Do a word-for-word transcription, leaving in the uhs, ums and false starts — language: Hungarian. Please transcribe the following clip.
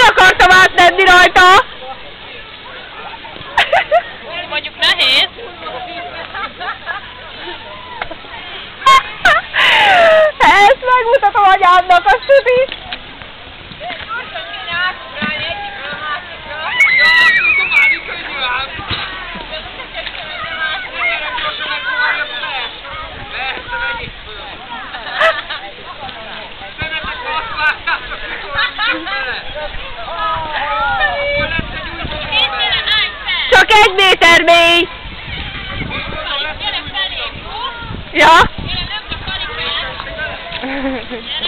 akartam átmenni rajta! Mondjuk nehéz. Ezt megmutatom anyámnak, azt tudni! Csak egy méter mély! Ja?